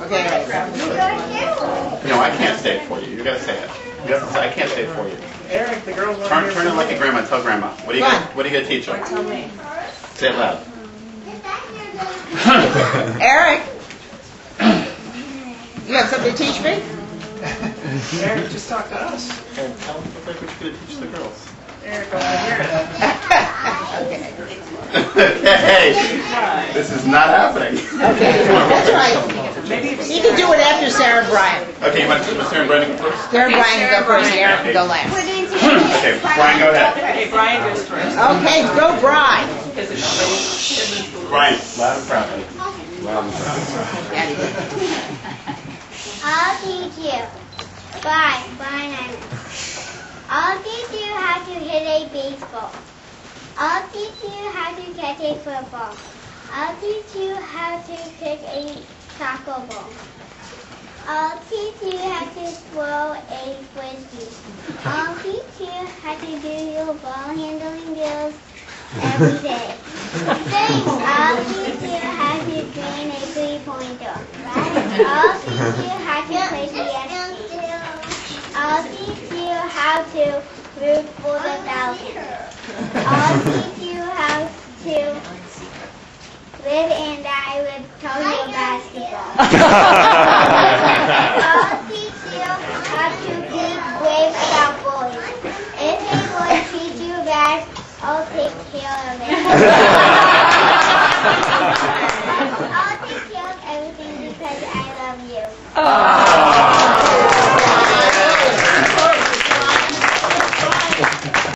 Okay. No, I can't say it for you. You gotta say it. You have to say, I can't say it for you. Eric, the girls want to Turn it like a grandma. Tell grandma. What are you gonna teach her? Tell me. Say it loud. Eric, you have something to teach me? Eric, just talk to us. And tell them what you're gonna teach the girls. Eric, over here. Hey, this is not happening. Okay, that's right. You can do it after Sarah and Brian. Okay, you want Sarah and Brian to go first? Sarah and Brian can go first, and Eric can go last. Okay, Brian, go ahead. Okay, Brian goes first. Okay, go Brian. Brian, loud and proud. I'll teach you. Brian. I'll teach you how to hit a baseball. I'll teach you how to catch a football. I'll teach you how to kick a soccer ball. I'll teach you how to throw a frisbee. I'll teach you how to do your ball handling drills every day. I'll teach you how to drain a three-pointer. I'll teach you how to play piano. I'll teach you how to root for the Falcons. I'll teach you how to live and die with Tokyo basketball. I'll teach you how to be brave about bullies. If a boy treats you bad, I'll take care of it. I'll take care of everything because I love you.